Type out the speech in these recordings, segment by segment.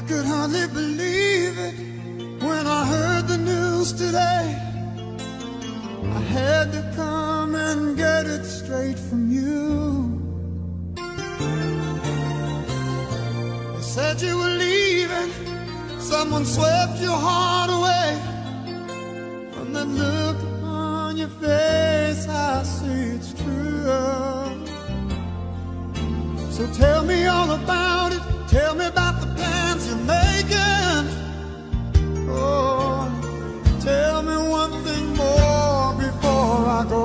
could hardly believe it when I heard the news today. I had to come and get it straight from you. They said you were leaving, someone swept your heart away. From that look on your face, I see it's true. So tell me all about it, tell me about the plans you're making. Oh, tell me one thing more before I go.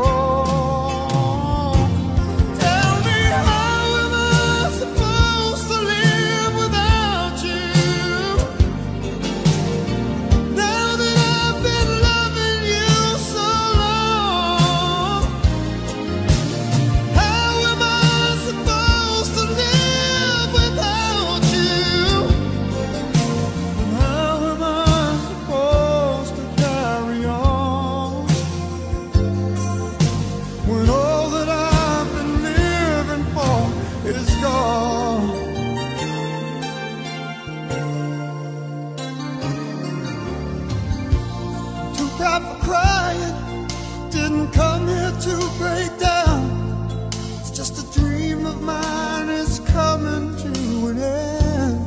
Tell me, how am I supposed to live without you? Now that I've been loving you so long, how am I supposed to live without you? And how am I supposed to carry on when all that I've been living for is gone? Too proud for crying, didn't come here to break down. It's just a dream of mine is coming to an end.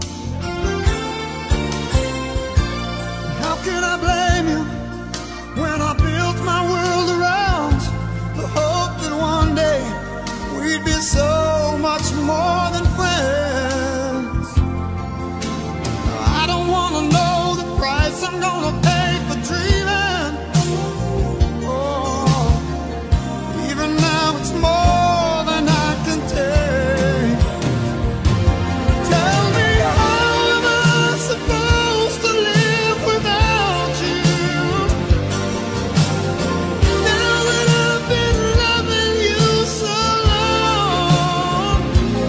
How can I blame you when I built my world around the hope that one day we'd be so much more than friends? I don't wanna know the price I'm gonna pay for dreaming. Oh, even now it's more than I can take. Tell me, how am I supposed to live without you? Now that I've been loving you so long,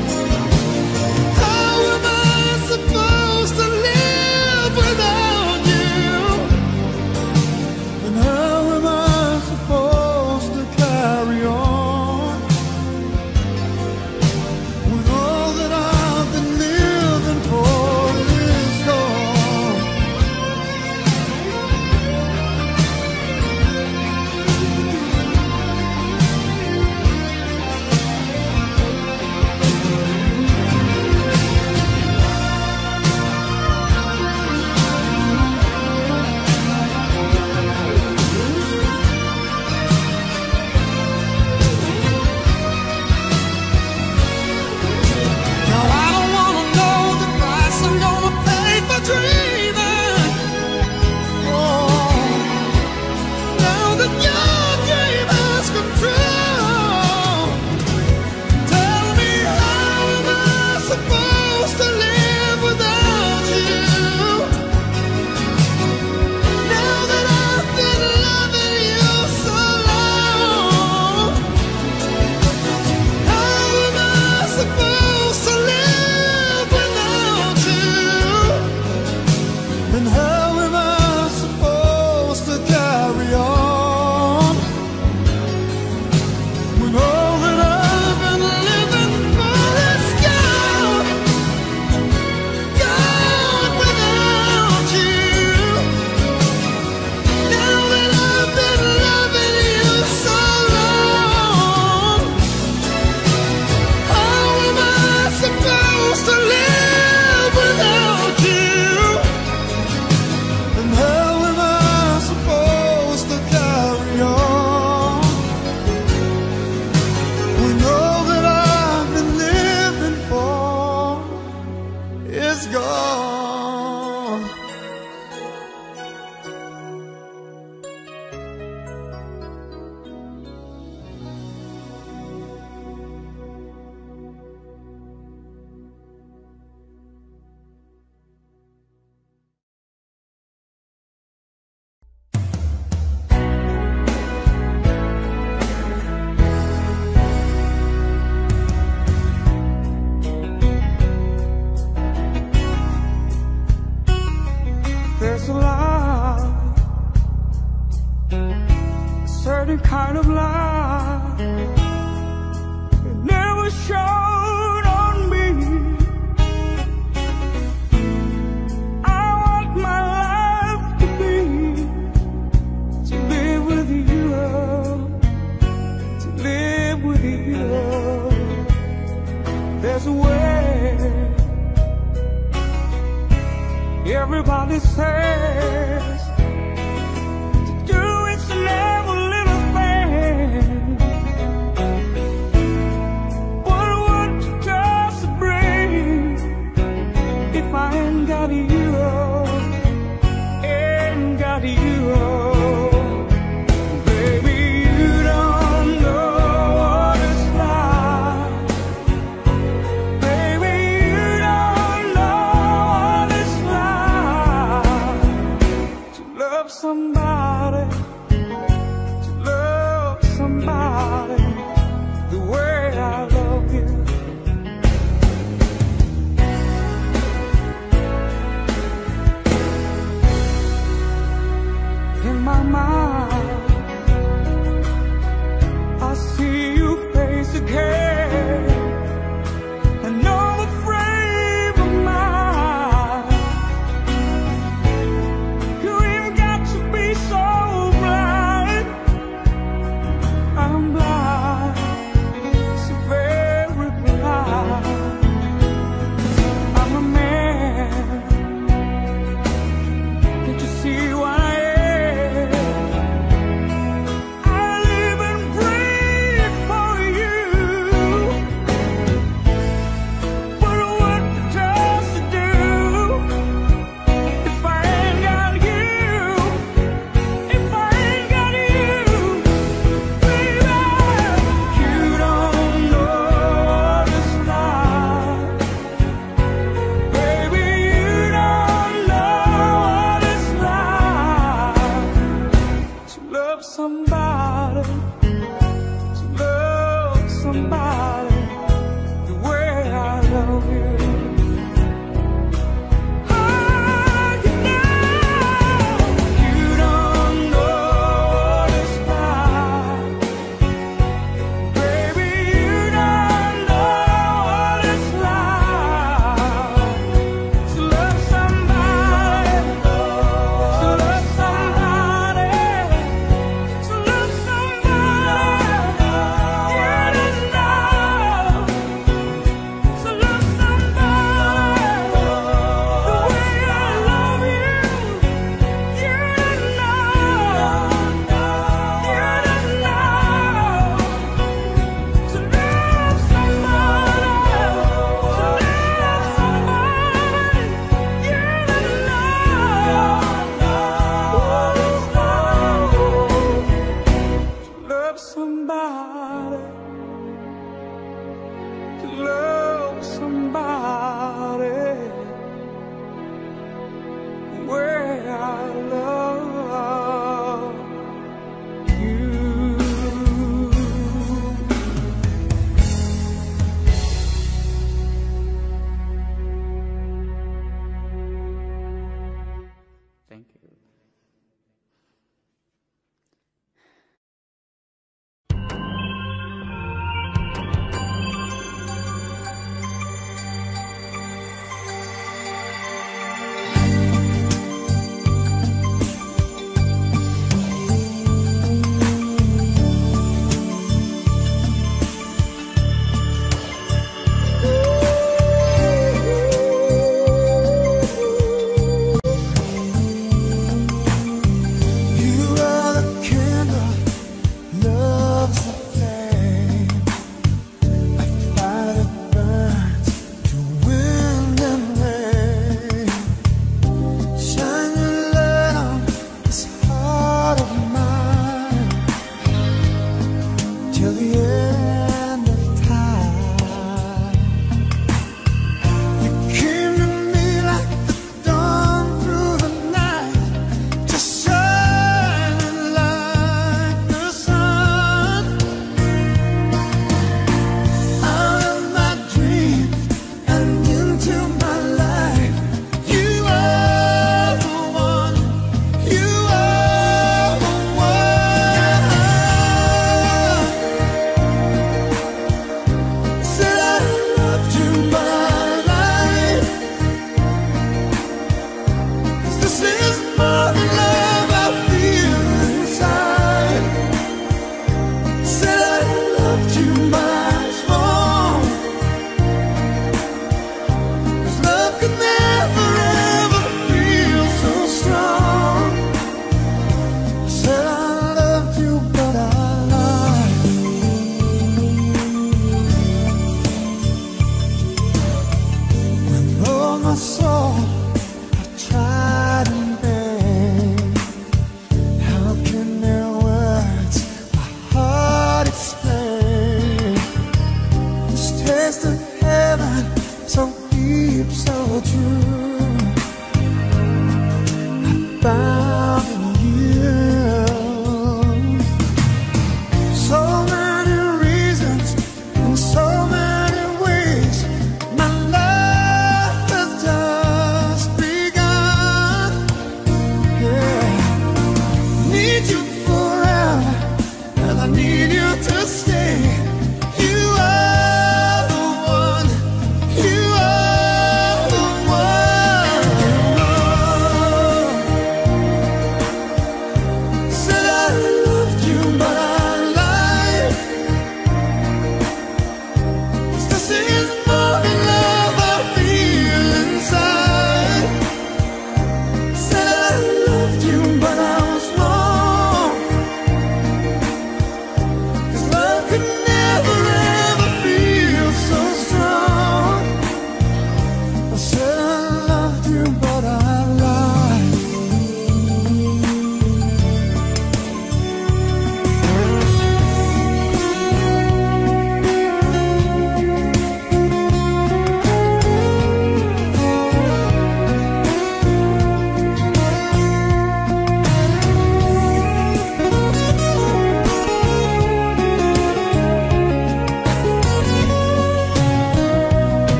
how am I supposed to live without you? And how am I supposed to carry on when all that I've been living for is gone? Now I don't wanna know the price I'm gonna pay for dreaming. Oh, now that your dream has come true, tell me, how am I supposed to live without you? Now that I've been loving you so long, how am I supposed to live without you? And how am I supposed to carry on when all that I've been living for is gone? Gone without you. Now that I've been loving you so long, how am I supposed to live without you? And how am I supposed to carry on when all that I've been living for is gone? There's a lie, a certain kind of lie, it never showed on me. Everybody says to do is never little thing. But what does it bring if I ain't got you? Ain't got you. Baby, you don't know what it's like. Baby, you don't know what it's like to love somebody, to love somebody the way I love you.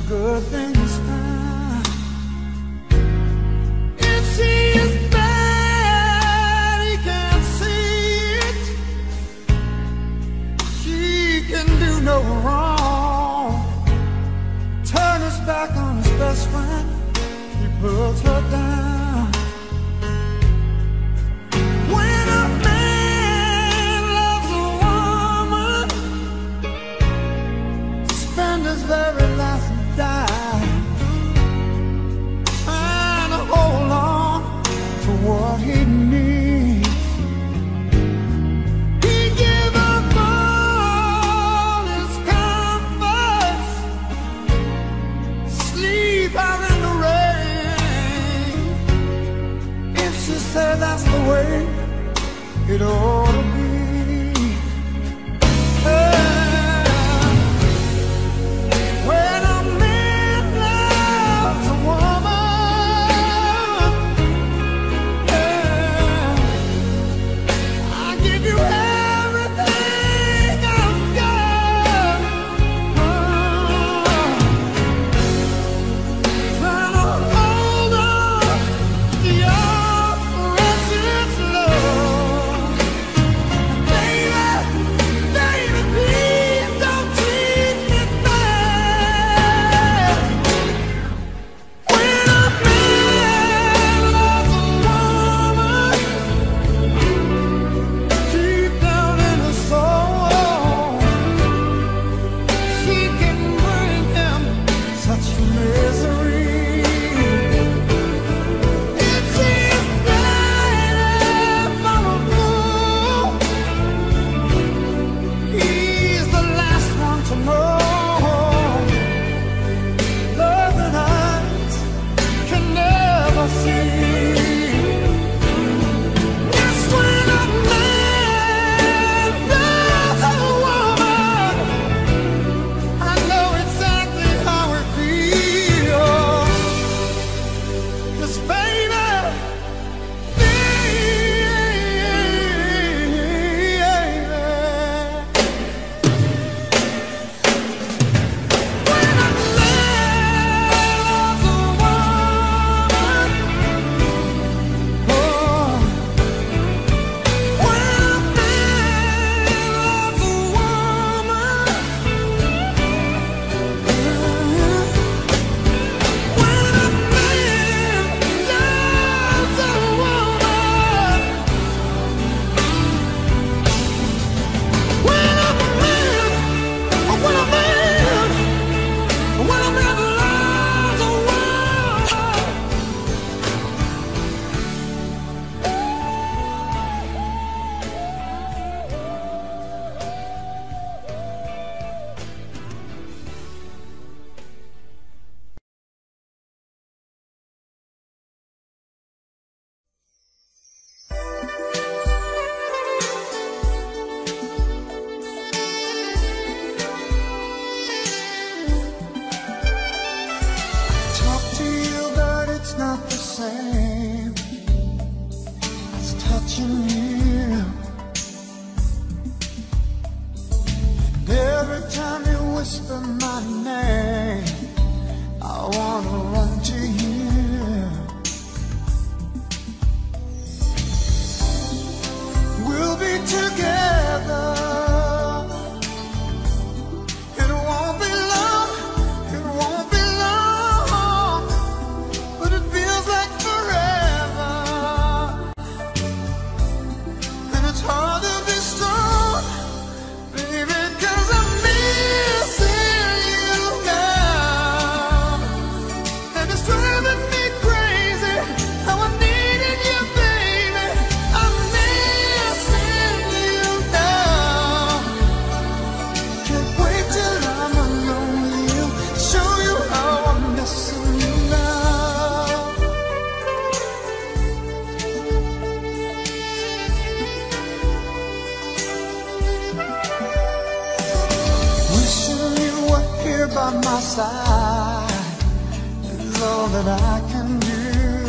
good things now. If she is bad, he can't see it. She can do no wrong. Turn his back on his best friend, he puts her down. When a man loves a woman, spend his very last dime trying to hold on to what he needs. He give up all his comforts, sleep out in the rain. If she said that's the way it ought to be. When a man loves a woman, I give you everything I've got. Trying to hold on to your precious love. Baby, baby, please don't treat me bad. When a man loves a woman, deep down in her soul, she can bring him such misery. If she's bad for a fool, he's the last one to know. Love that eyes can never see. Yes, when a man loves a woman, I know exactly how it feels. 'Cause baby, when a man loves a woman, oh, when a man loves a woman, when a man loves a woman, when a man, when a man, when a man loves a woman. Talk to you, but it's not the same as touching you. And every time you whisper my name, I wanna run to you. We'll be together. It won't be long, it won't be long, but it feels like forever. And it's hard to be strong, baby, 'cause I'm missing you now. And it's driving me crazy how I needed you, baby. I'm missing you now. Can't wait till I'm alone with you, show you how I'm missing you now. Wishing you were here by my side is all that I can do.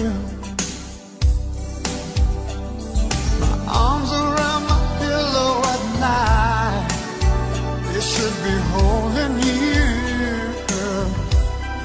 My arms around my pillow at night, they should be holding you.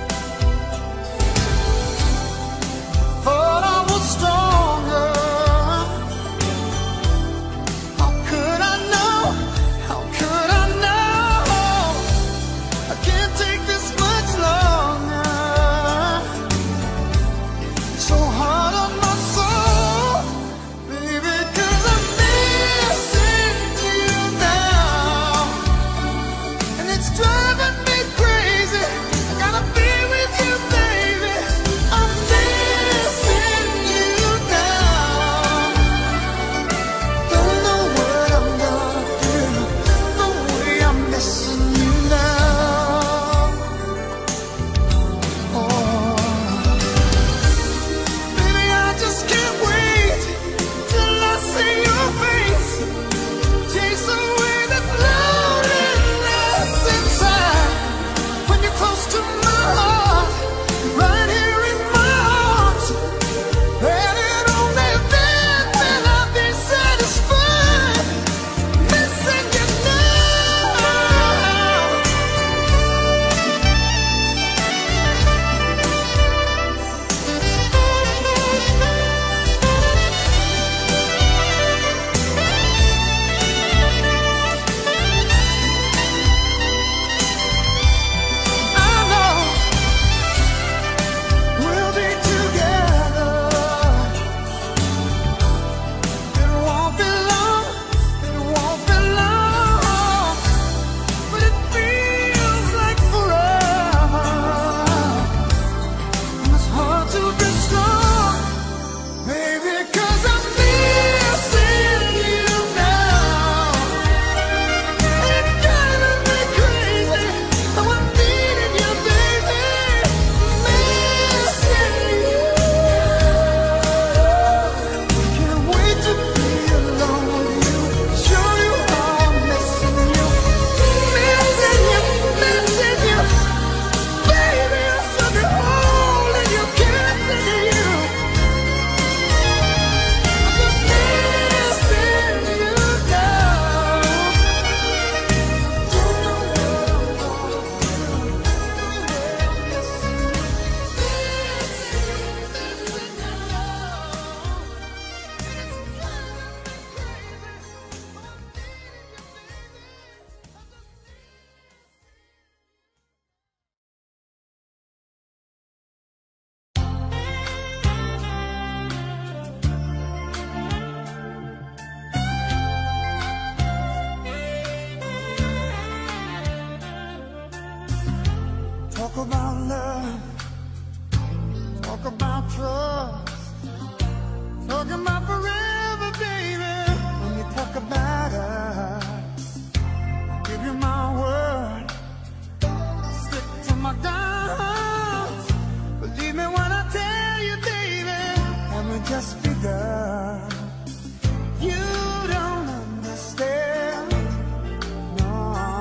about love, talk about trust, talk about forever, baby. When you talk about us, I'll give you my word, stick to my guns. Believe me when I tell you, baby, haven't just begun. You don't understand, no,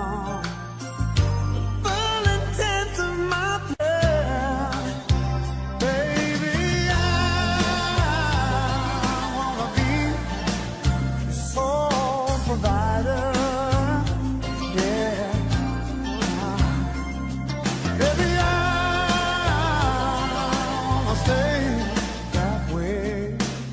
the full intent of my plan. Baby, I wanna be the sole provider, yeah. Baby, I wanna stay that way.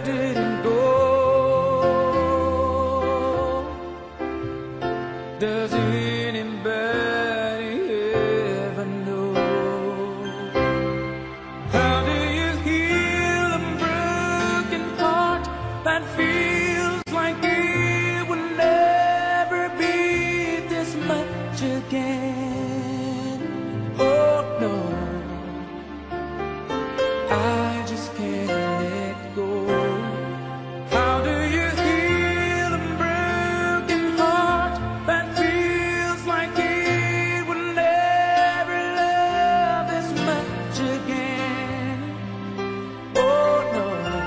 didn't go. Does anybody ever know? How do you heal a broken heart that feels like it will never be this much again? Oh no, I just can't let go. How do you heal a broken heart that feels like it will never love this much again? Oh no,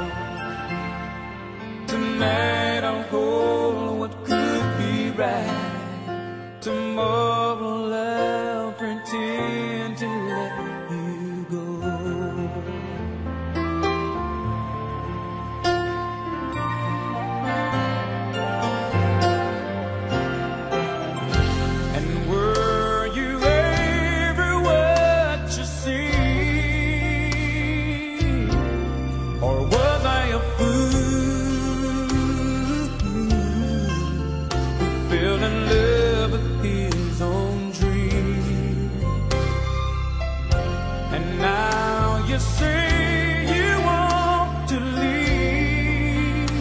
tonight I'll hold what could be right. Tomorrow I'll pretend to let you go. And were you ever what you see? Or was I a fool who fell in love with his own dream? And now you say you want to leave,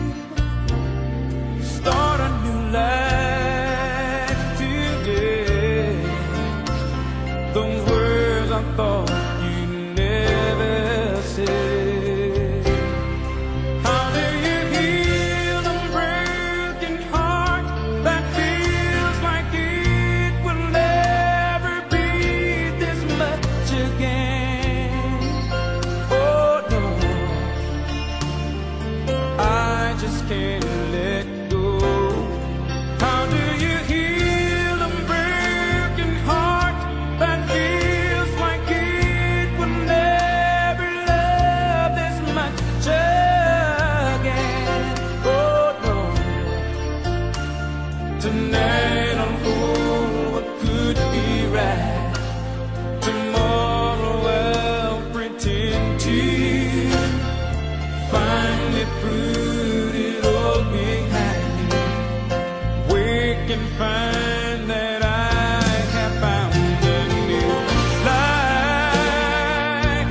start a new life today. Those words I thought you'd never say. How do you heal a broken heart that feels like it will never be this much again? Oh no, I just can't let go. How do you heal a broken heart that feels like it will never love this much again? Oh no, tonight I'll hold what could be right. Tomorrow I'll pretend to finally put it all behind me. Wake and find that I have found a new life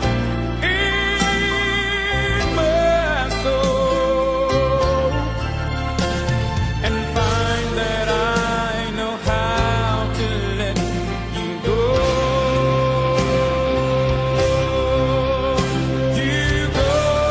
in my soul, and find that I know how to let you go. You go.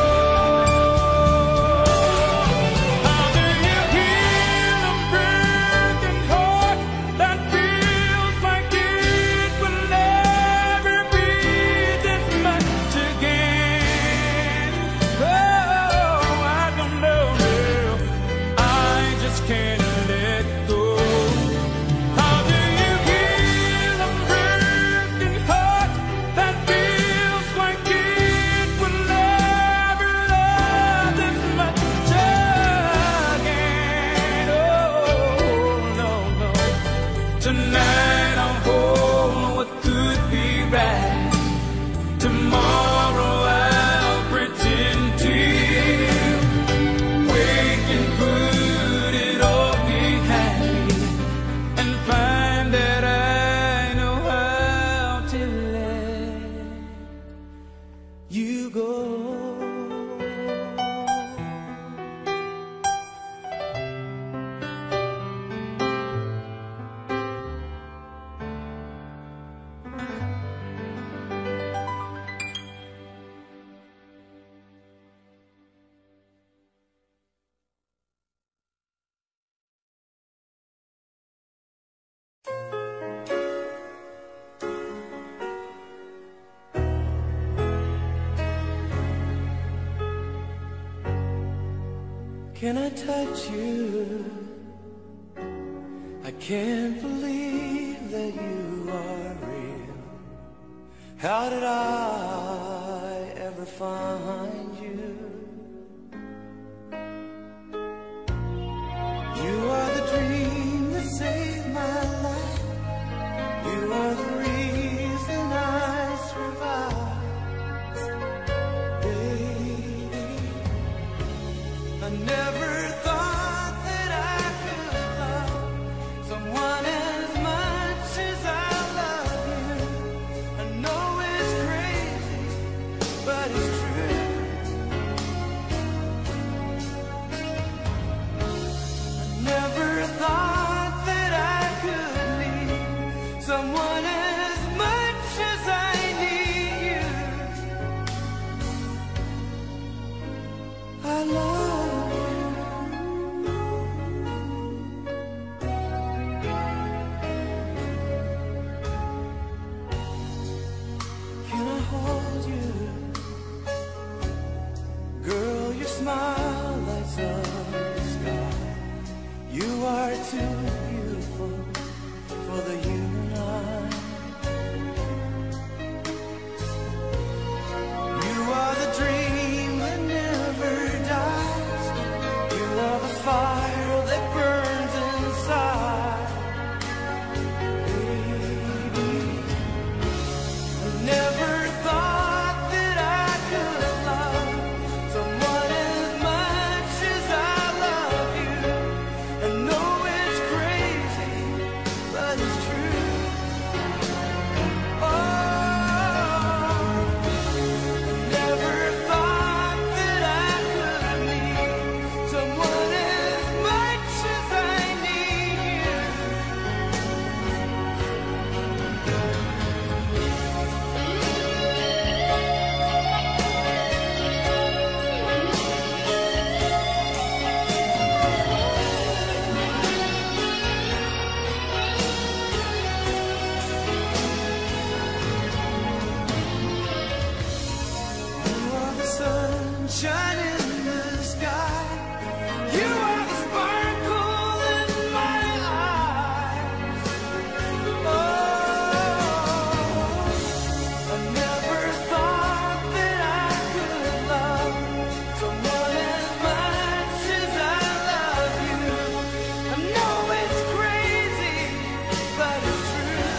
How do you heal a broken heart that feels like it will never be this much again? Oh, I don't know, I just can't let go. How do you heal a broken heart that feels like it will never love this much again? Oh no, no. Tonight I'll hold what could be right. Tomorrow I'll pretend to wake and put it all behind me, and find that I know how to let you go. Can I touch you? I can't believe that you are real. How did I ever find you? You are the dream that saved my life. You are the reason I survive. Baby, sunshine in the sky. You are the sparkle in my eyes. Oh, I never thought that I could love someone as much as I love you. I know it's crazy, but it's true.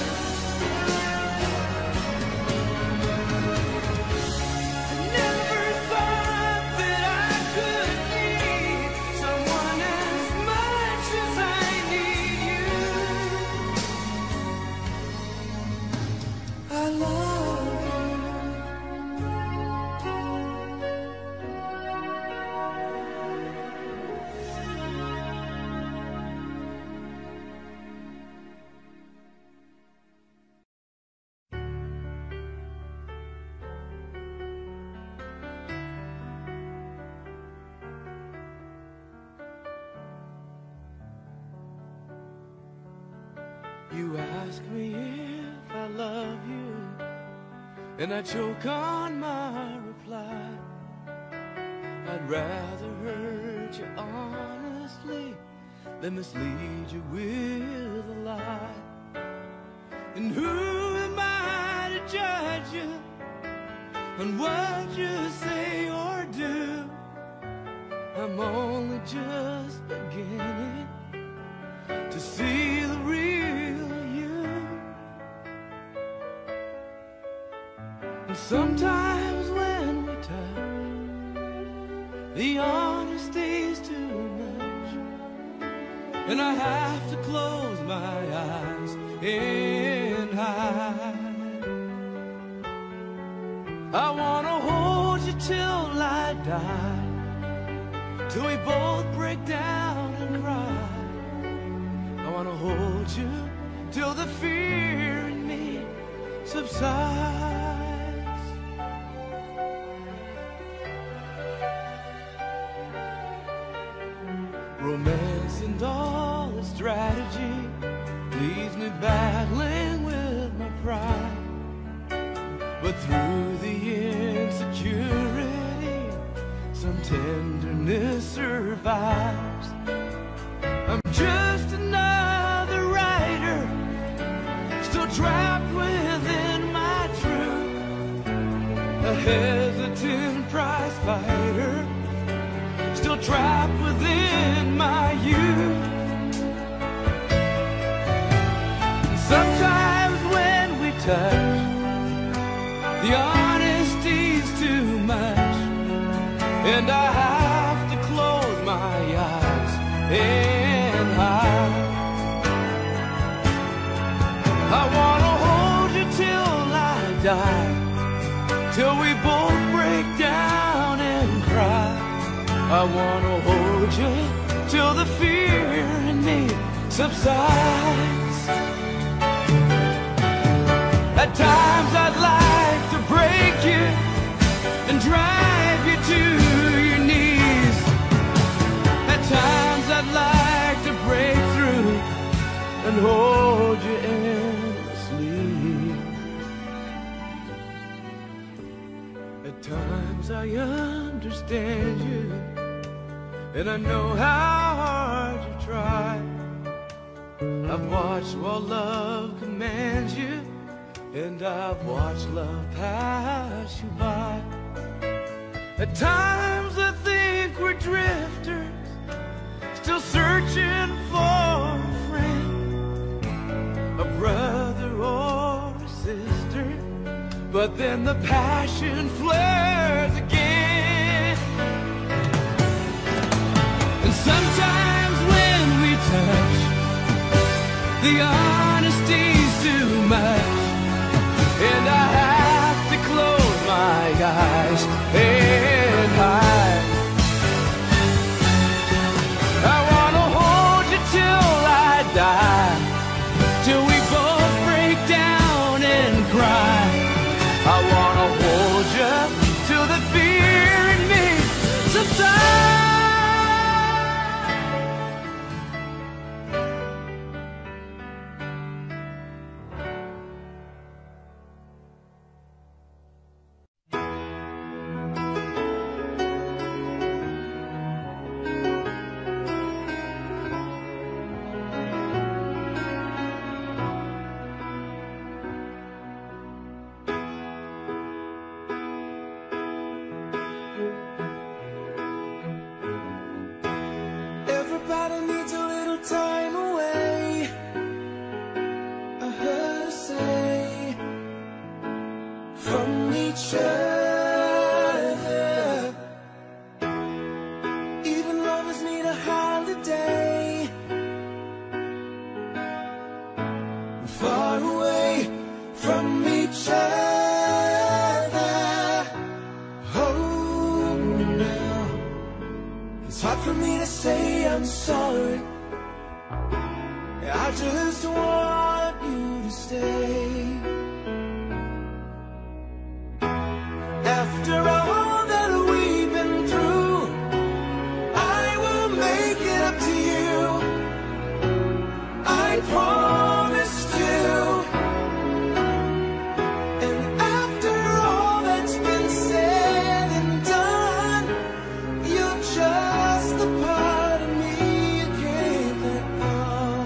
I never thought that I could need someone as much as I need you. I love you. You ask me if I love you, and I choke on my reply. I'd rather hurt you honestly than mislead you with a lie. And who am I to judge you on what you say or do? I'm only just beginning to see the real you. And sometimes when we touch, the honesty's too much, and I have to close my eyes and hide. I wanna hold you till I die, till we both break down and cry. I wanna hold you till the fear in me subsides. Romance and all its strategy leaves me battling with my pride. But through the insecurity, some tenderness survives. I'm just another writer, still trapped within my truth, a hesitant prize fighter, still trapped within my youth. And sometimes when we touch, the honesty's too much, and I have to close my eyes and hide. I wanna hold you till I die, till we both break down and cry. I wanna hold you till the fear in me subsides. At times I'd like to break you and drive you to your knees. At times I'd like to break through and hold you endlessly. At times I understand you, and I know how hard you try. I've watched while love commands you, and I've watched love pass you by. At times I think we're drifters, still searching for a friend, a brother or a sister. But then the passion flares again. And sometimes when we touch, the honesty's too much, and I have to close my eyes and hide. I wanna hold you till I die, till we both break down and cry. I wanna hold you till the fear in me subsides. the day, far away from each other. Hold me now. It's hard for me to say I'm sorry. I just want you to stay. After all that we've been through, I will make it up to you. I promised you. And after all that's been said and done, you're just the part of me you can't let go.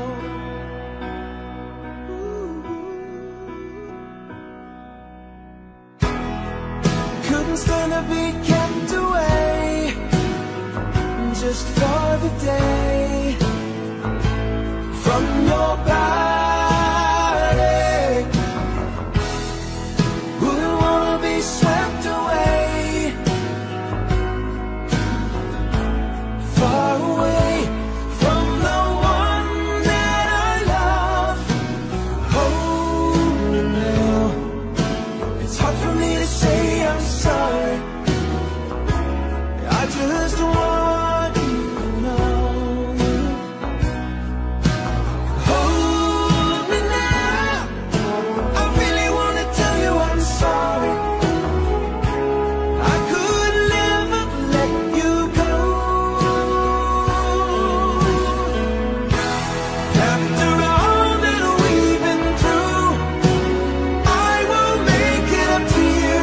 Couldn't stand to be kept away just for the day from your body. Wouldn't wanna be swept away, far away from the one that I love. Hold me now. It's hard for me to say I'm sorry. I just want you to know. Hold me now. I really want to tell you I'm sorry. I could never let you go. After all that we've been through, I will make it up to you.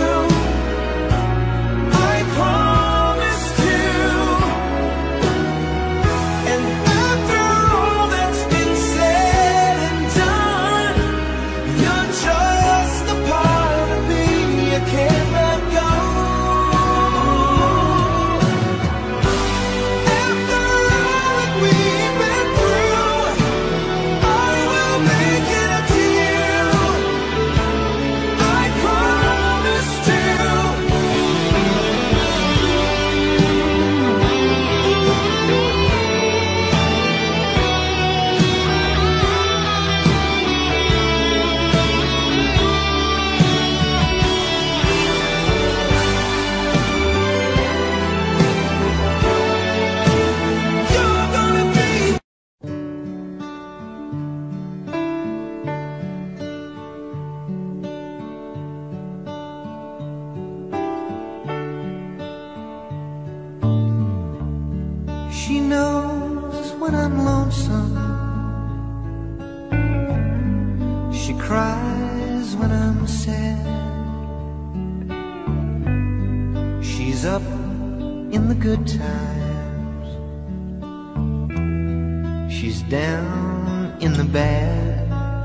I promised you. And after all that's been said and done, you're just the part of me you can't let go. After all that we've been through, I will make it up to you. I promised you. You're gonna be. She knows when I'm lonesome. She cries when I'm sad. She's up in the good times. She's down in the bad.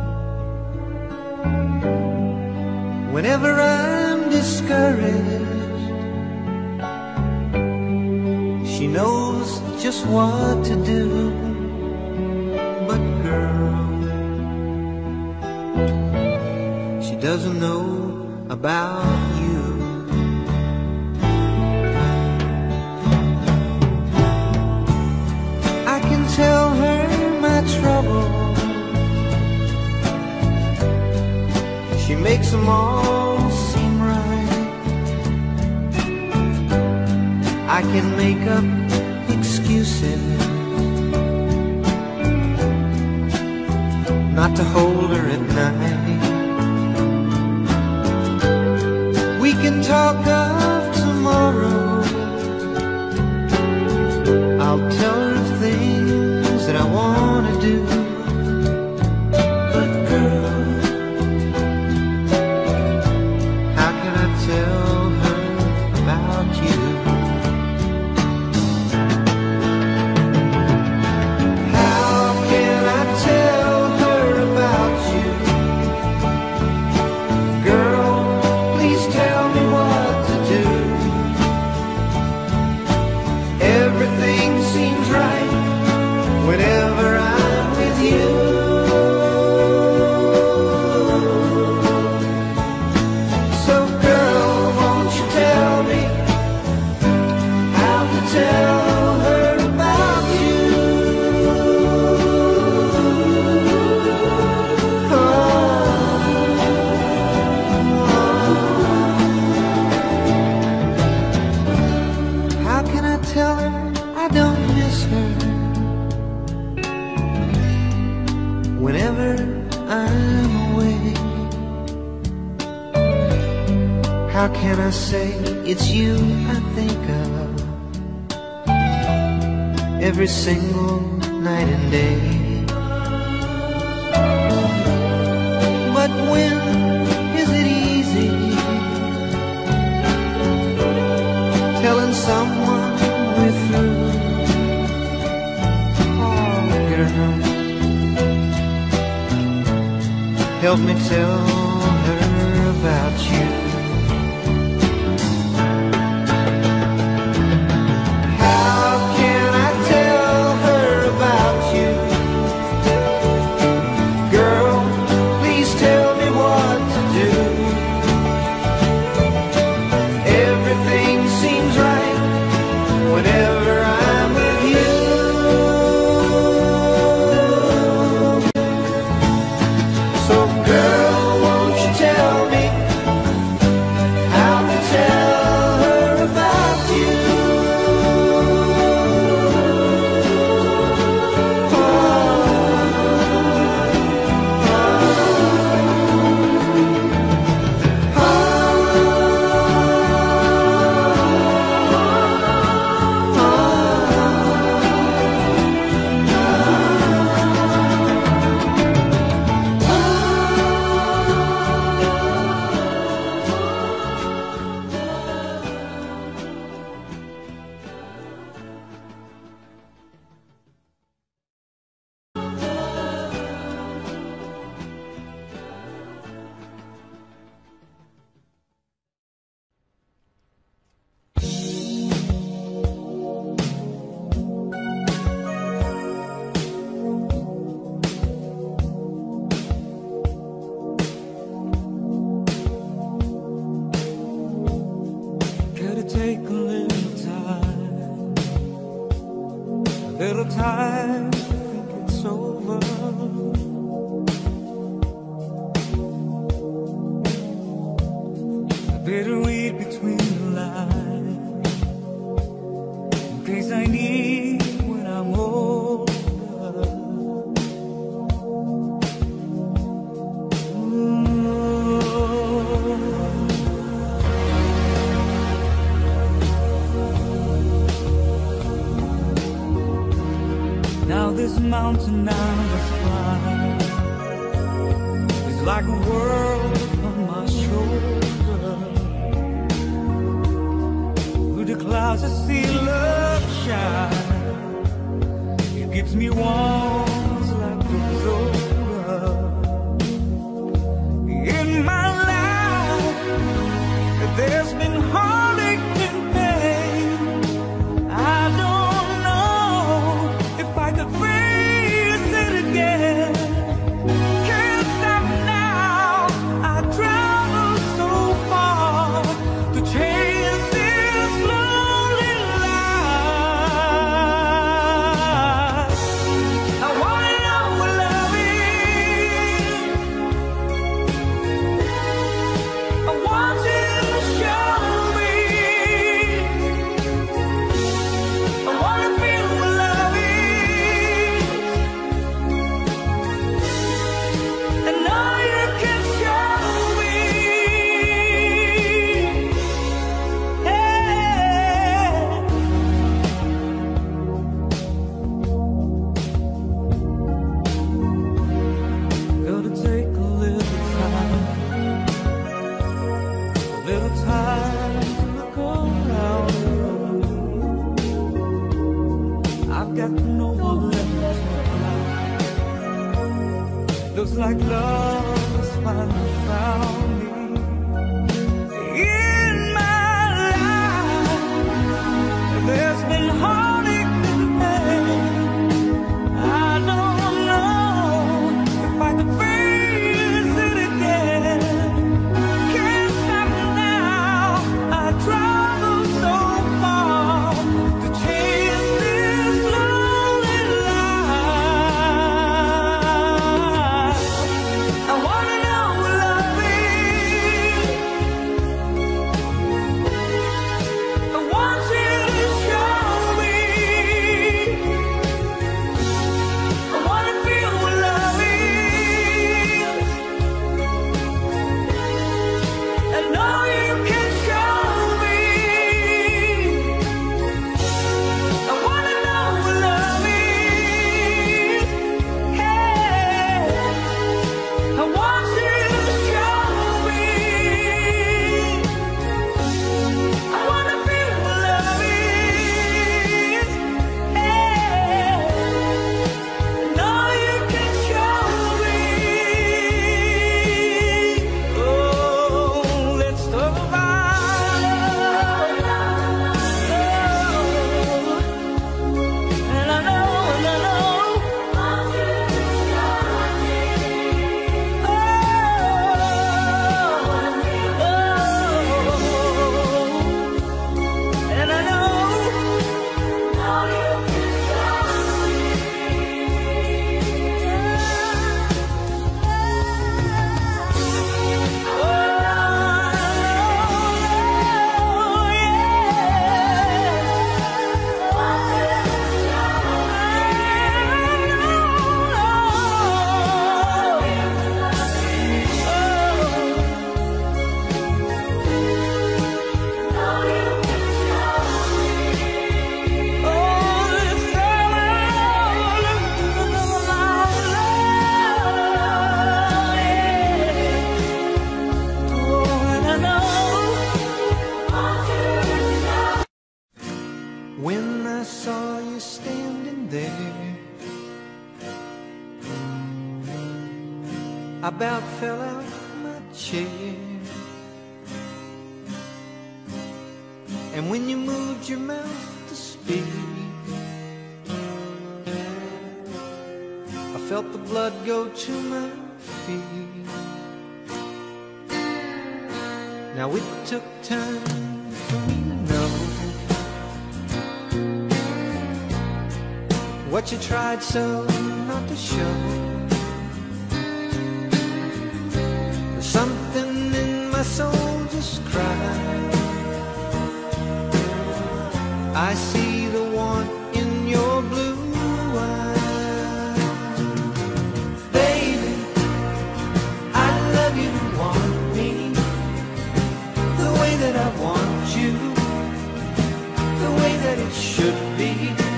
Whenever I'm discouraged, she knows just what to do. But girl, she doesn't know about you. I can tell her my trouble. She makes them all seem right. I can make up excuses not to hold her at night. We can talk of tomorrow. I'll tell her things that I want to do. But girl, how can I tell her about you? How can I tell her about you? Girl, please tell me what to do. I'll tell her I don't miss her. Whenever I'm away, how can I say it's you I think of every single night and day? But when is it easy telling someone we're through? Oh, girl, help me tell her about you. How can I tell her about you? Girl, please tell me what to do. Everything seems right whenever I'm with you. So girl, won't you tell me how to tell her about you? Could it take a little time to think it's over? A bit of read between the lines, in case I need when I'm older. Now this mountain I was climbing is like a world on my shoulder. Through the clouds I see love shine. It gives me warmth like the older. In my life there's been heartache and pain. I don't know if I could face it again. Can't stop now. I travel so far to chase this lonely life. I wanna know what love is. I want you to show me. I wanna feel what love is. And now you can show me. Hey. Gonna take a little time to look around. I've got no one left to cry. Looks like love has finally found me. In my life there's been heartache and pain. I don't know if I could face it again. Can't stop now. I travel so far to chase this lonely life. I wanna know what love is. I saw you standing there, I about fell out of my chair. And when you moved your mouth to speak, I felt the blood go to my feet. Now it took time for me to know what you tried so not to show. There's something in my soul just cried. I see the want in your blue eyes. Baby, I love you and want me the way that I want you, the way that it should be.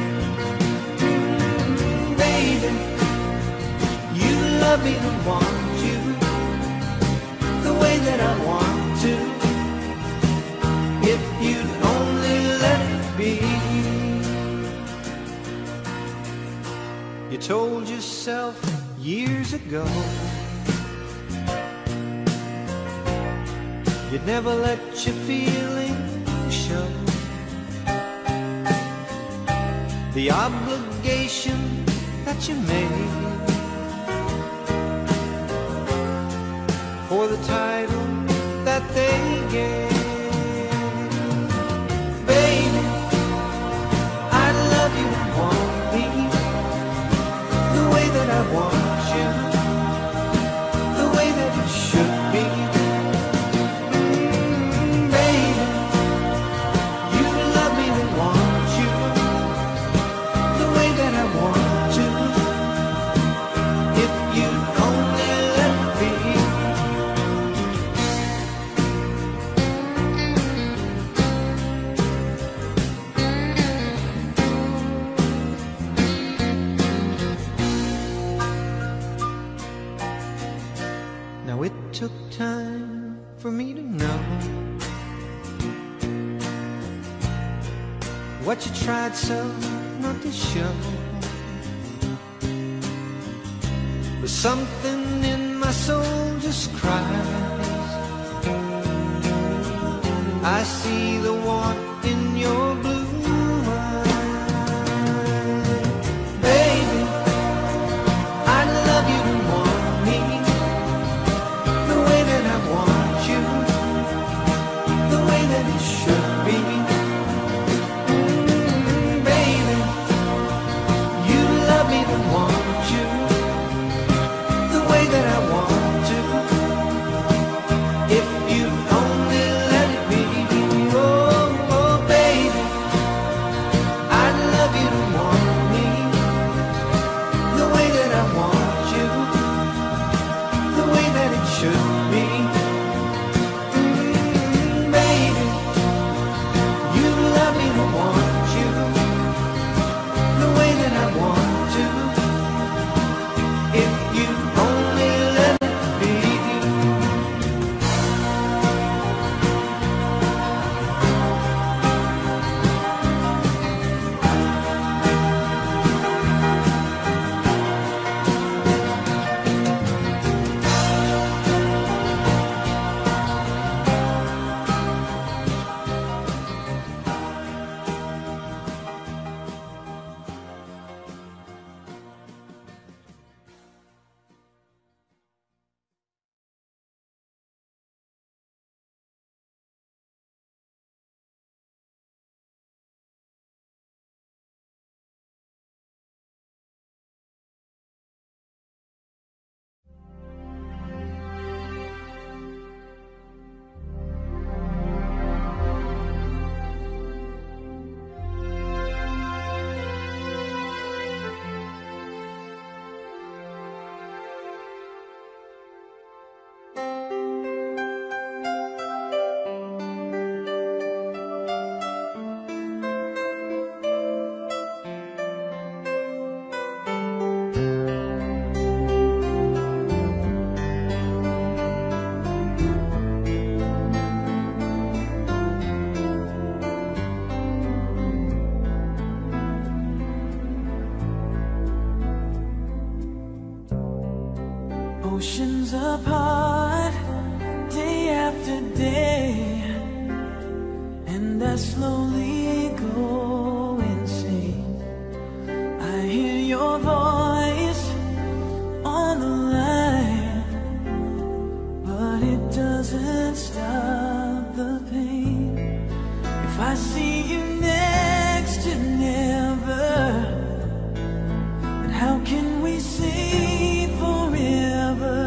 Baby, you love me and want you the way that I want to. If you'd only let it be. You told yourself years ago you'd never let your feelings show. The obligation that you made for the title that they gave. Baby, I love you and want me the way that I want you, the way that it should be. Baby, you love me and want you the way that I want to. If you'd only let me. Now it took time for me to know what you tried so not to show. But something in my soul just cries. I see the want in your blue eyes. Baby, I love you and want me the way that I want you, the way that it should be. Baby, you love me and want you the way that I want to. If you only let it be. Oh, oh. Oceans apart, day after day, and I slowly go insane. I hear your voice on the line, but it doesn't stop the pain. If I see you next to never, then how can we say forever?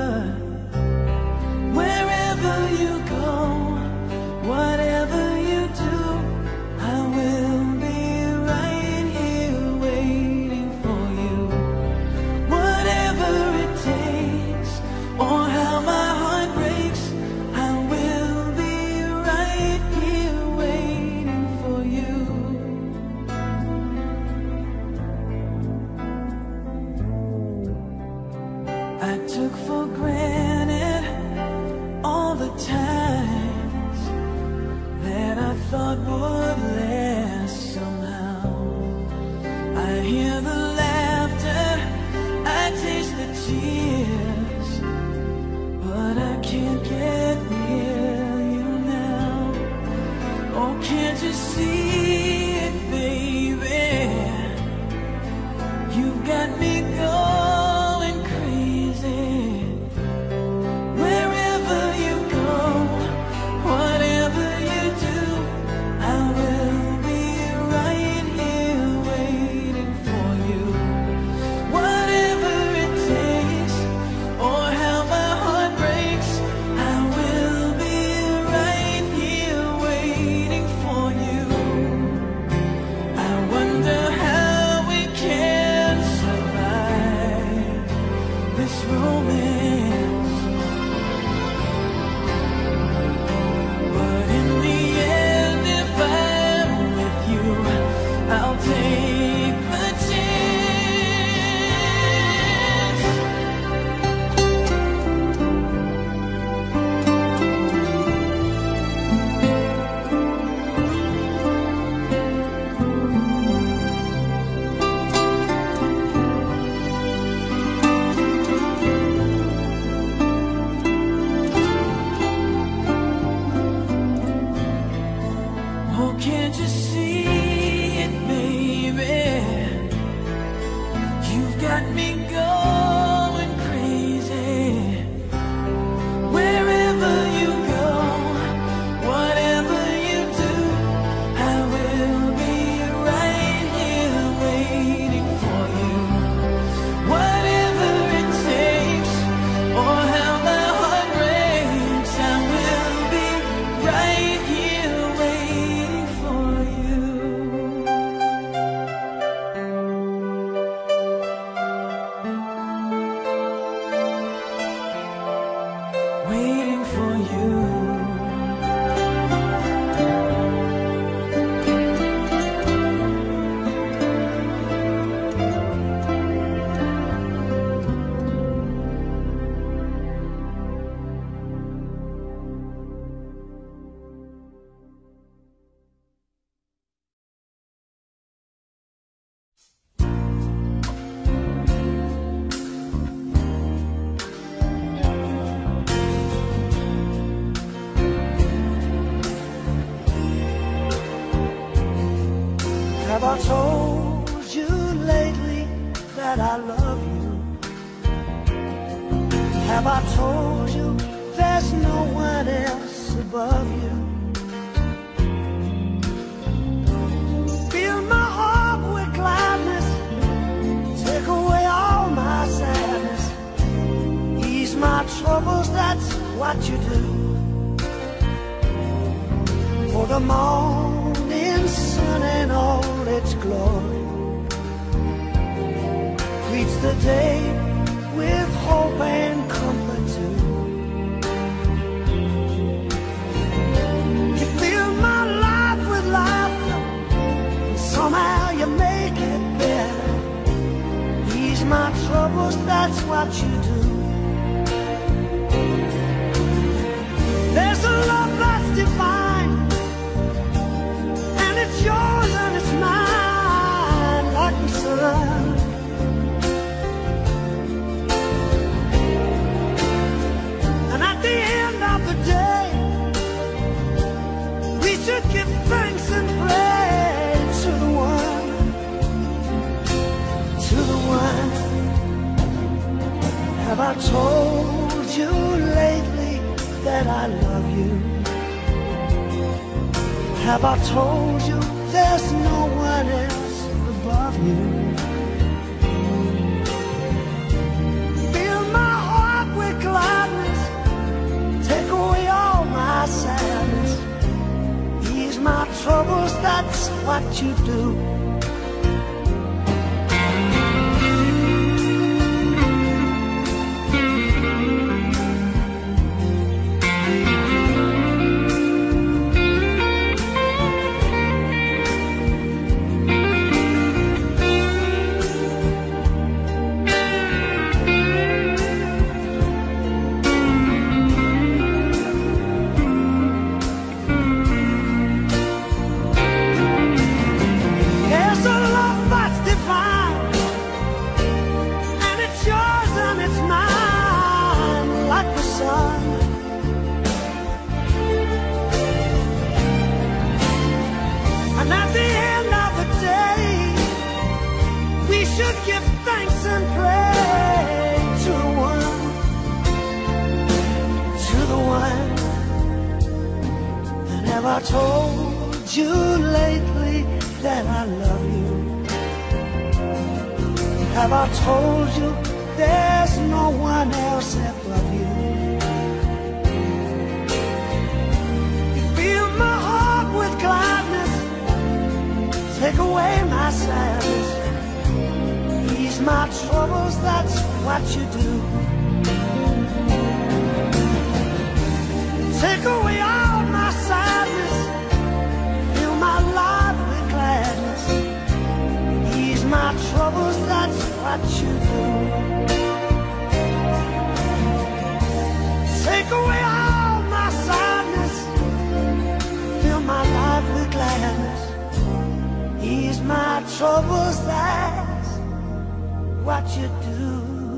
Wherever you go, whatever you do, I will be right here waiting for you. Whatever it takes, or how my heart breaks, I will be right here waiting for you. I took for granted all the times that I thought would last somehow. I hear the laughter, I taste the tears, but I can't get near you now. Oh, can't you see it, baby? You've got me going crazy. Wherever you go, whatever you do, I will be right here waiting for you. Whatever it takes, or how my heart breaks, I will be right here waiting for you. I wonder how we can survive this romance, but in the end, if I'm with you, I'll take the chance. Oh, can't you see it, baby? You've got me going crazy. Wherever you go, whatever you do, I will be right here waiting for you. Whatever it takes, or how my heart breaks, I will be right here waiting for you. Waiting for you. Have I told you lately that I love you? Have I told you there's no one else above you? Fill my heart with gladness, take away all my sadness, ease my troubles, that's what you do. For the morning sun and all its glory greets the day with hope and comfort too. You fill my life with laughter, and somehow you make it better. Ease my troubles, that's what you do. There's a love that's divine, and it's yours and it's mine, like the sun. Have I told you there's no one else above you? Fill my heart with gladness, take away all my sadness, ease my troubles, that's what you do. I told you lately that I love you? Have I told you there's no one else above you? You fill my heart with gladness, take away my sadness, ease my troubles, that's what you do. Take away all my sadness, fill my life with gladness, ease my troubles, that's what you do. Take away all my sadness, fill my life with gladness, ease my troubles, that's what you do.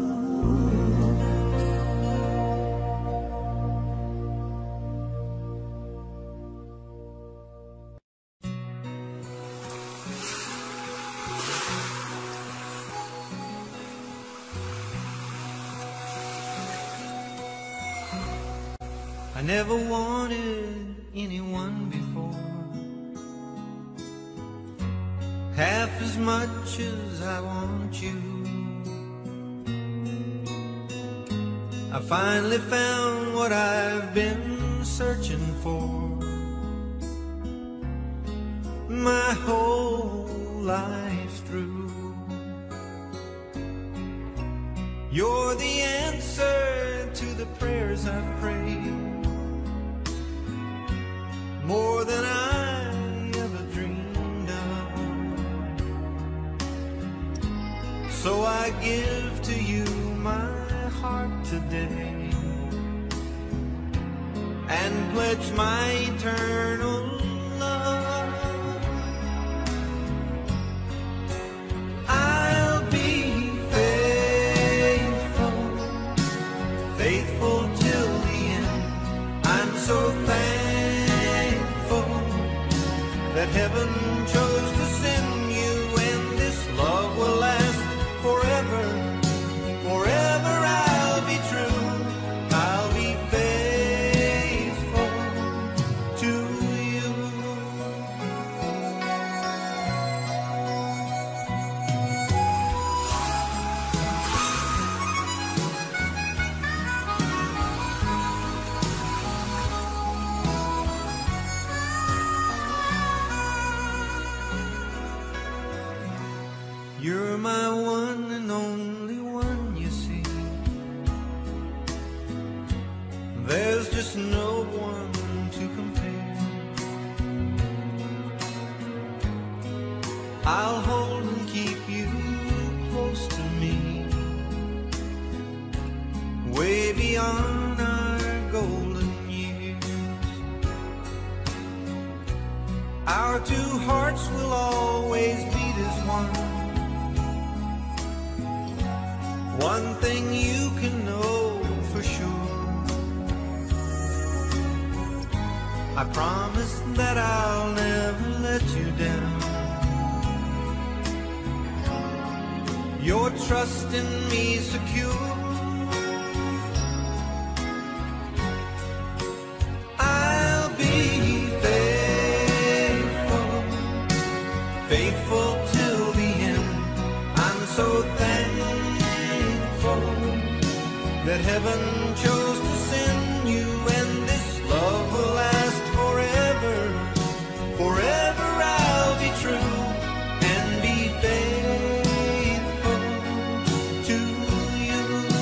I never wanted anyone before, half as much as I want you. I finally found what I've been searching for my whole life through. You're the answer to the prayers I've prayed, more than I ever dreamed of. So I give to you my heart today and pledge my eternal love. I'll be faithful, faithful till the end. I'm so thankful that heaven chose to send you, and this love will last forever. Forever I'll be true, I'll be faithful to you. You're my one and only one, you see. There's just no one to compare. I'll hold and keep you close to me, way beyond our golden years. Our two hearts will always beat as one. One thing you can know for sure, I promise that I'll never let you down. Your trust in me secure, I'll be faithful. Heaven chose to send you, and this love will last forever. Forever I'll be true and be faithful to you.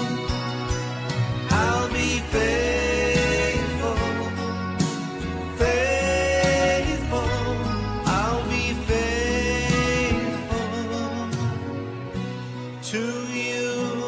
I'll be faithful, faithful. I'll be faithful to you.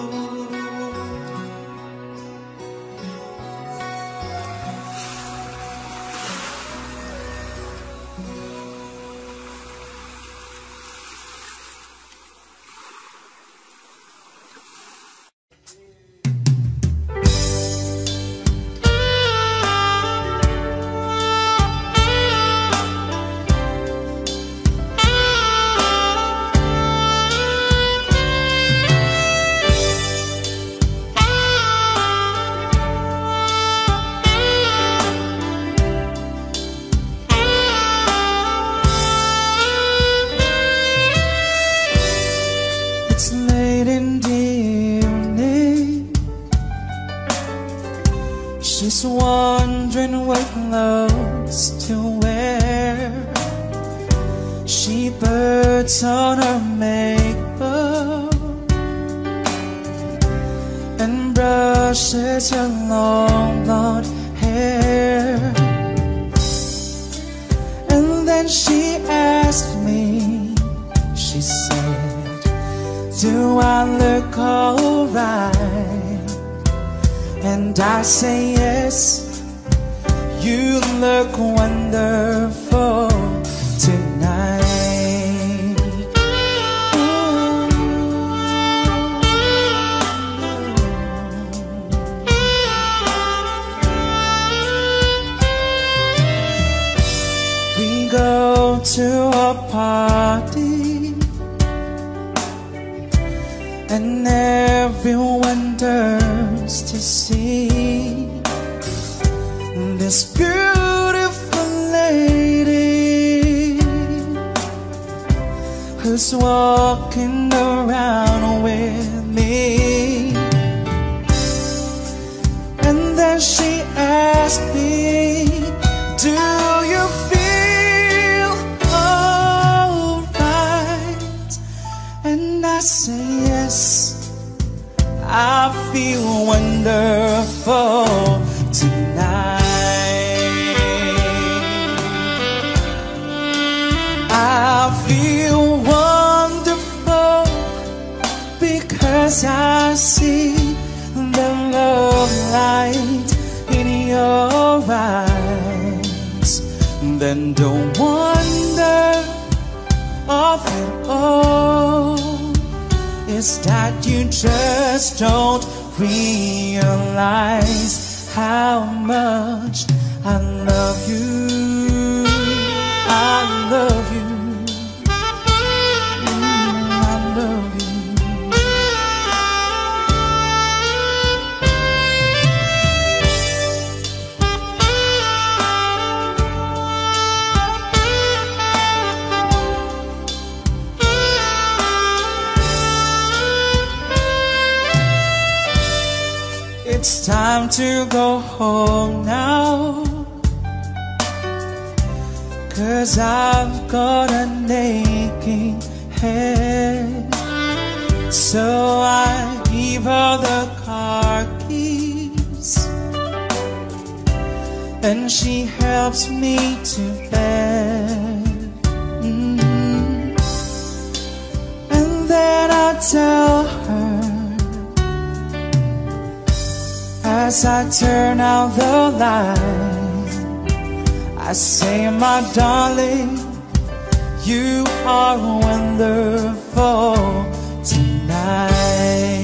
It's late in the evening. She's wondering what clothes to wear. She puts on her makeup and brushes her long blonde hair. And then she asked me, she said, do I look alright? And I say yes, you look wonderful tonight. We go to a party and everyone turns to see this beautiful lady who's walking around with me. And then she asked me, do you feel alright? And I say yes, I feel wonderful tonight. I feel wonderful because I see the love light in your eyes. Then don't wonder of it all is that you just don't realize how much I love you. I love you. I love you. It's time to go home now, 'cause I've got an aching head. So I give her the car keys and she helps me to bed. And then I tell her, as I turn out the light, I say, my darling, you are wonderful tonight.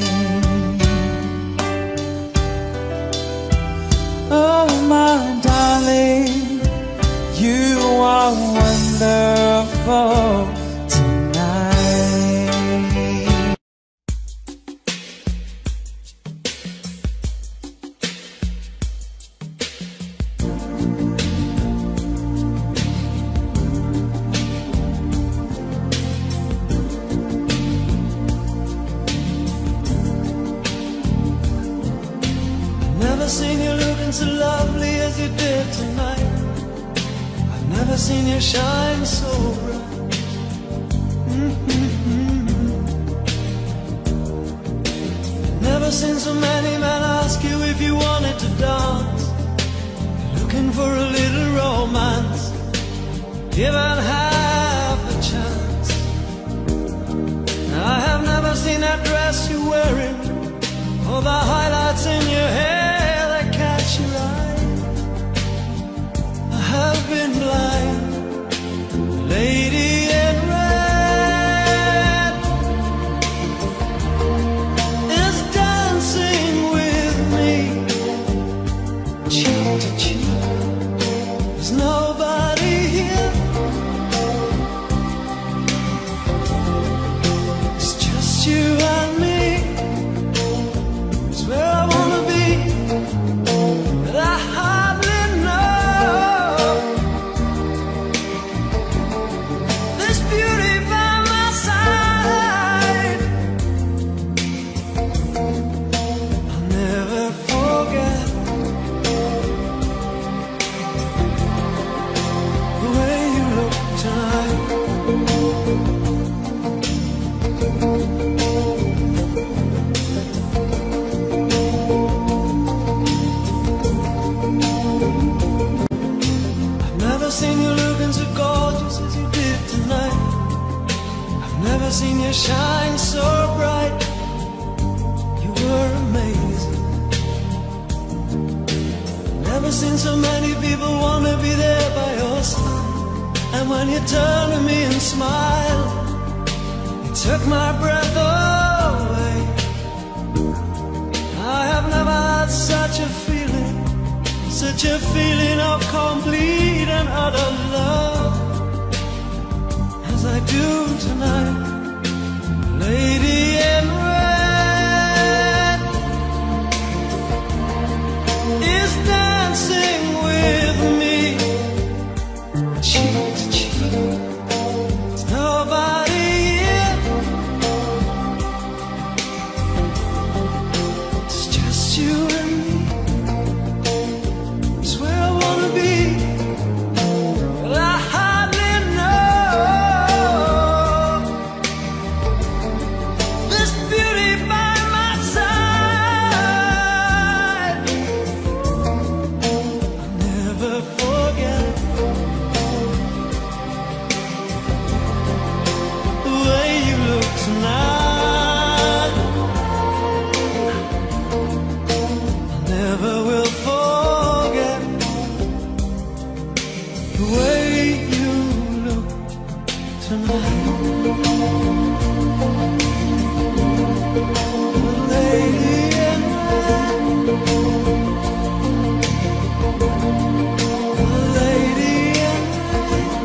Oh, my darling, you are wonderful tonight. never seen you looking so lovely as you did tonight. I've never seen you shine so bright. Never seen so many men ask you if you wanted to dance. Looking for a little romance, given half a chance. I have never seen that dress you're wearing, or the highlights in your hair that catch your eye. I have been blind, lady in red is dancing with me, cheek to cheek. There's nobody here, it's just you and me. It's where I wanna be, but I hardly know this beauty by my side. I'll never forget the way you look tonight. I've never seen you looking so gorgeous as you did tonight. I've never seen you shine so bright. You were amazing. Never seen so many people wanna be there by your side. And when you turned to me and smiled, it took my breath away. I have never had such a feeling, such a feeling of complete and utter love as I do tonight. Lady in red is dancing with me, cheek to cheek. There's nobody here, it's just you and me. It's where I wanna be, but I hardly know this beauty by my side. I'll never forget the way you look tonight. I never will forget the way you look tonight. Lady in red, lady in red,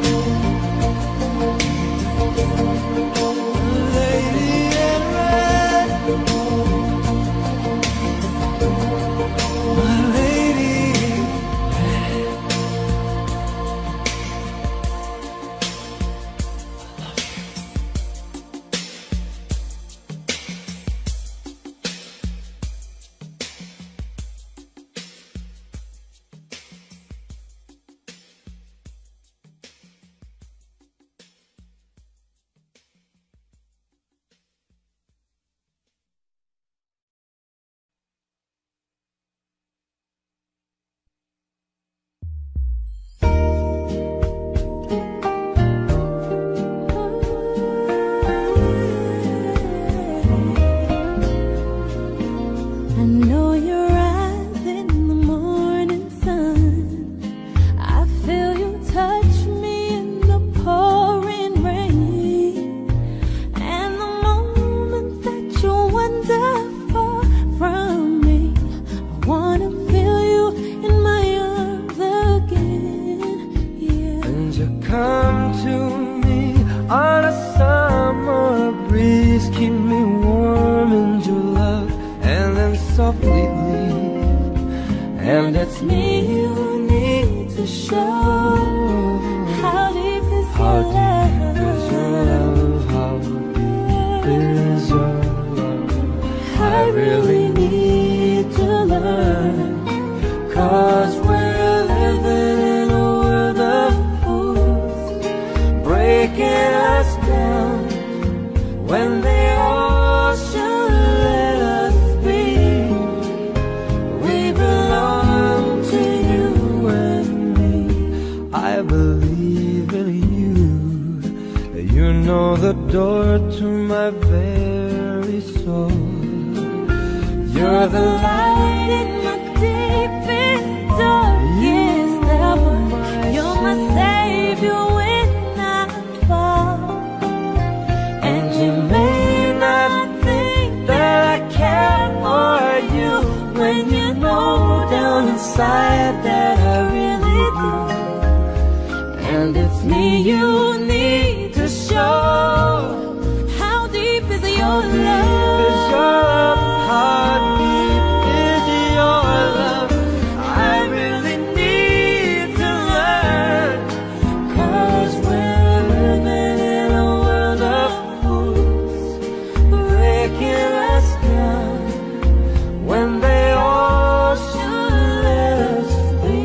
lady in red, my lady in red. I know your eyes in the morning sun. I feel you touch me in the pouring rain. And the moment that you wander far from me, I wanna feel you in my arms again. Yeah. And you come to me on a summer breeze, keep me warm in your love, and then softly leave. And it's Me you need to show. How deep is your love? How deep is your love? I really need to learn. when the ocean let us be. We belong to you and me. I believe in you. You know the door to my very soul. You're the light in my deepest, darkest hour. You're my savior when I fall. And you may not think that I care for you, when you know down inside that I really do. And it's me you need to show. How deep is your love? How deep is your love? I really need to learn. 'Cause we're living in a world of fools, breaking us down when they all should let us be.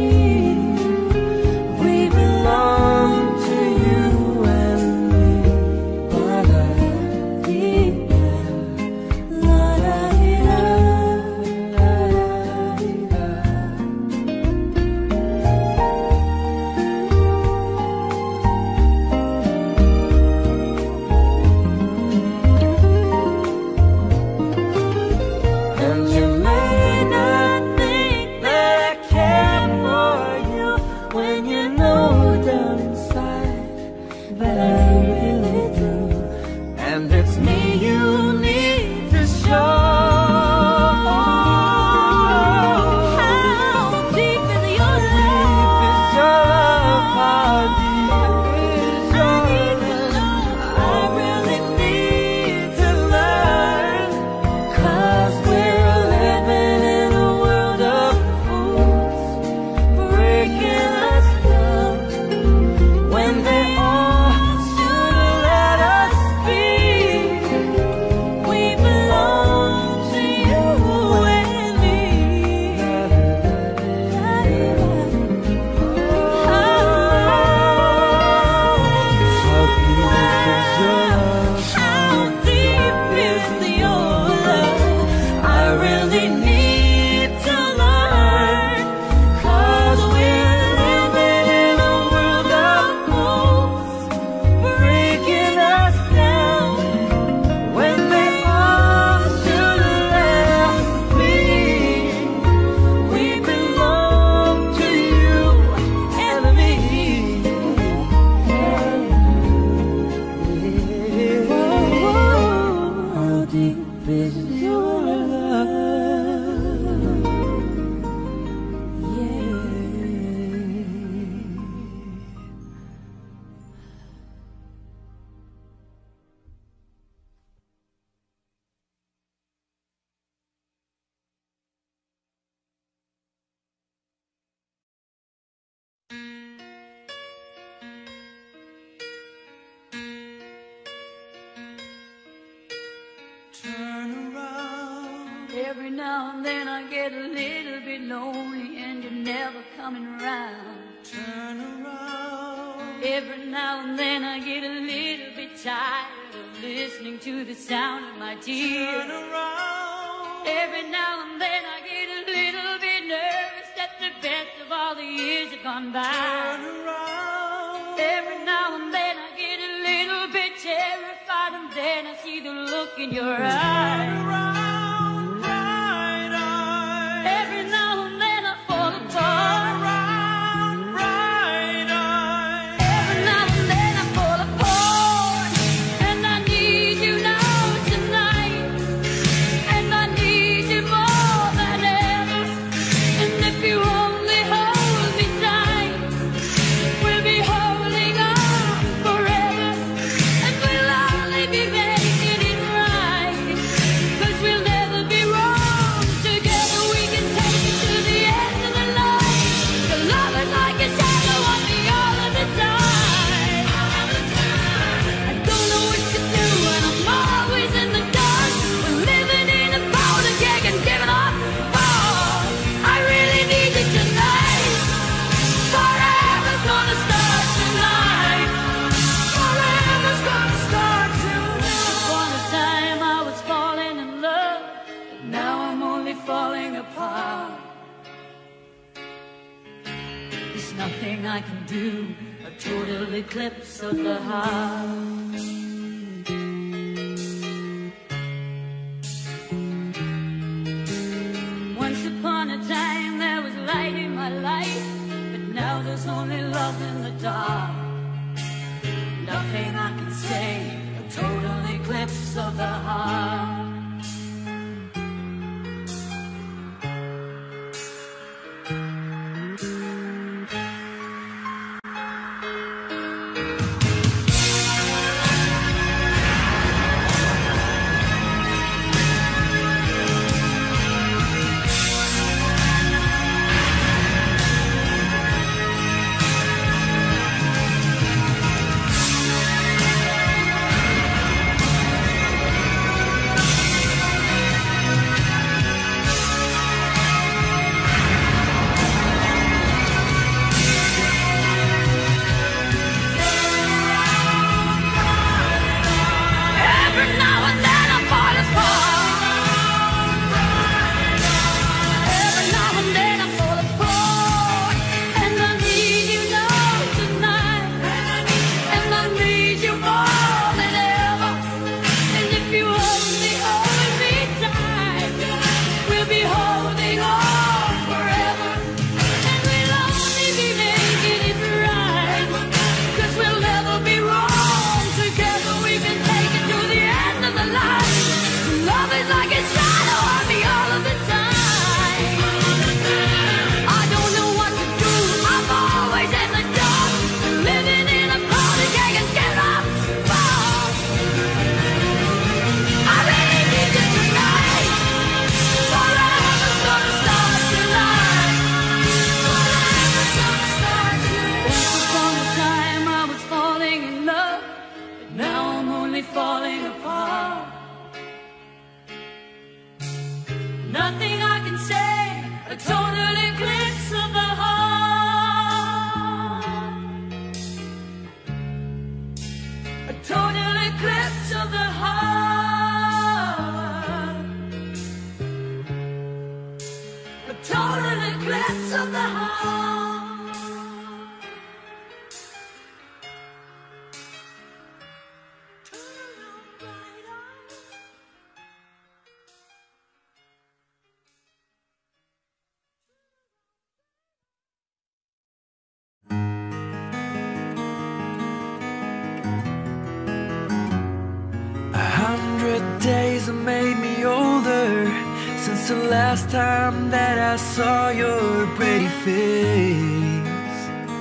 We belong to you and me. And you may not think that I care for you, when you know down inside that I really do. And it's me you need to show. How deep is your love? How deep is your love? I really need to learn. 'Cause we're living in a world of fools, breaking us down when they all should let us be. We belong to you and me. How deep is your love? I really need to learn. 'Cause we're living in a world of fools, breaking us down when they all should let us be. We belong to you and me. How deep is your love? Yeah. Turn around. Every now and then I get a little bit lonely and you're never coming around. Turn around. Every now and then I get a little bit tired of listening to the sound of my tears. Turn around. Every now and then I get a little bit nervous that the best of all the years have gone by. Turn around. Every now and then I get a little bit terrified, and then I see the look in your eyes. Turn around, bright eyes. Every now and then I fall Turn apart. around, bright eyes. Every now and then I fall apart, and I need you now tonight, and I need you more than ever. And if you only hold me tight, we'll be holding on forever, and we'll only be making it right. 'Cause nothing I can do, a total eclipse of the heart. Once upon a time there was light in my life, but now there's only love in the dark. Nothing I can say, a total eclipse of the heart. Falling apart. Nothing I can say, a total eclipse of the heart. A total eclipse of the heart. A total eclipse of the heart. Days have made me older since the last time that I saw your pretty face.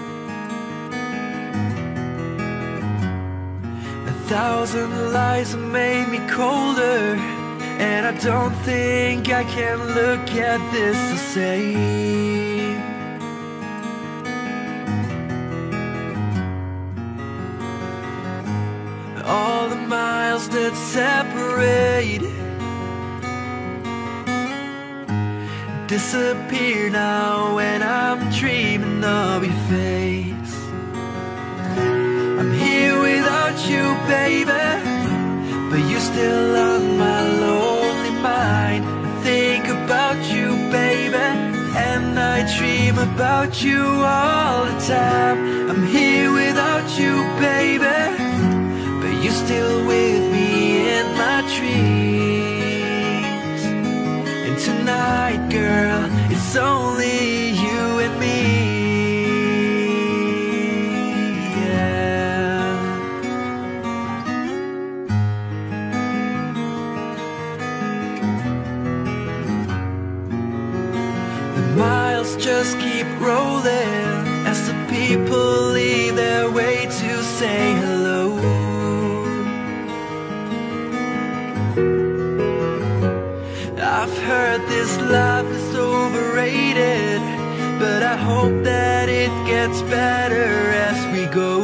1,000 lies have made me colder, and I don't think I can look at this the same. All the miles that separate disappear now when I'm dreaming of your face. I'm here without you, baby, but you're still on my lonely mind. I think about you, baby, and I dream about you all the time. I'm here without you, baby, you're still with me in my dreams. And tonight, girl, it's only you and me. Yeah. The miles just keep rolling as the people leave their way to say hello. I've heard this life is overrated, but I hope that it gets better as we go.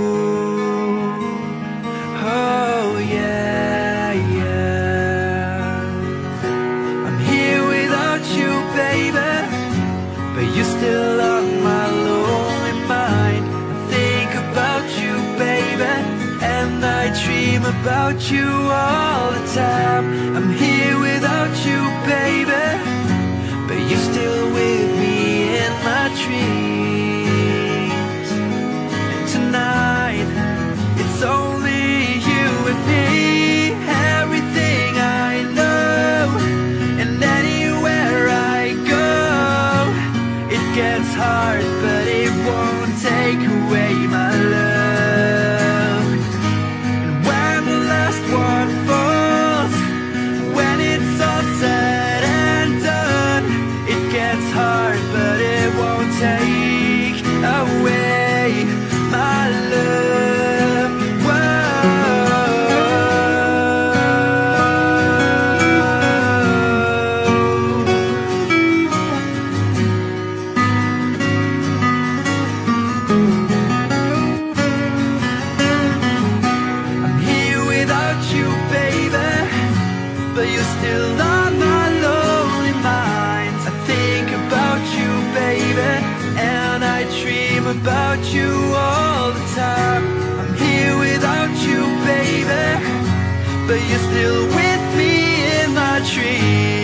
Oh yeah, yeah. I'm here without you, baby, but you're still on my lonely mind. I think about you, baby, and I dream about you all the time. I'm here without you, baby, but you're still with me in my dreams. but you're still on my lonely mind. I think about you, baby, and I dream about you all the time. I'm here without you, baby, but you're still with me in my dreams.